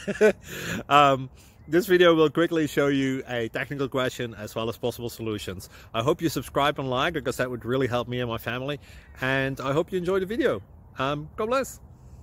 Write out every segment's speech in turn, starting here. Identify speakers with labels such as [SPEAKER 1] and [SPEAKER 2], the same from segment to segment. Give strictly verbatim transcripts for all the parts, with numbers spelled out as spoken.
[SPEAKER 1] um, this video will quickly show you a technical question as well as possible solutions. I hope you subscribe and like, because that would really help me and my family. And I hope you enjoy the video. Um, God bless.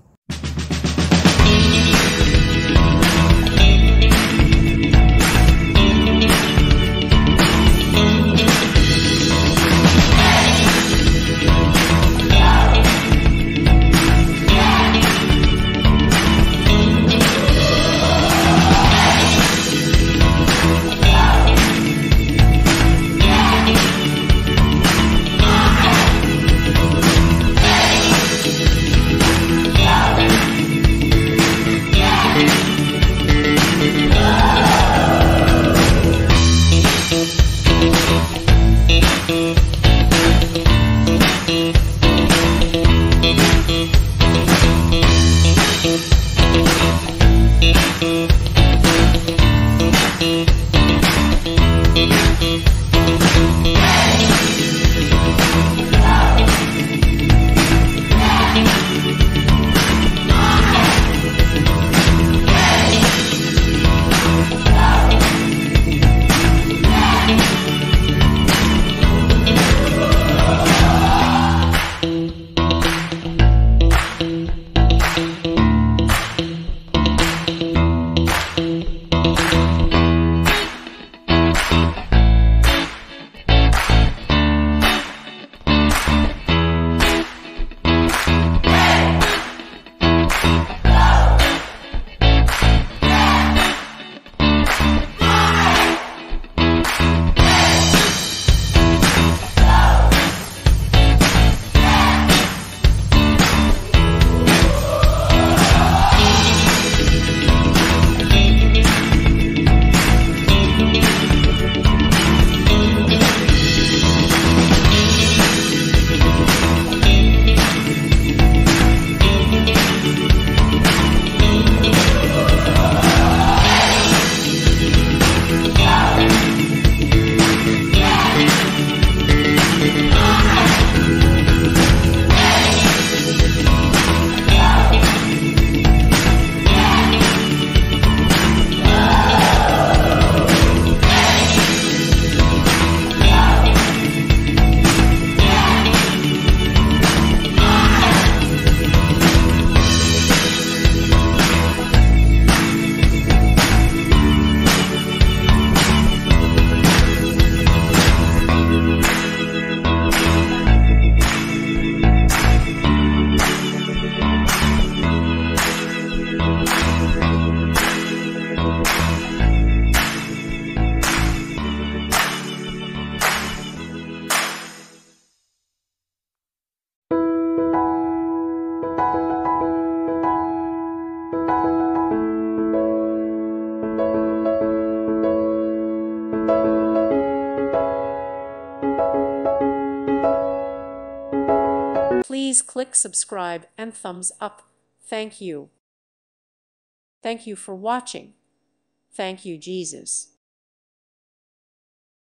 [SPEAKER 2] Please click subscribe and thumbs up. Thank you. Thank you for watching. Thank you, Jesus.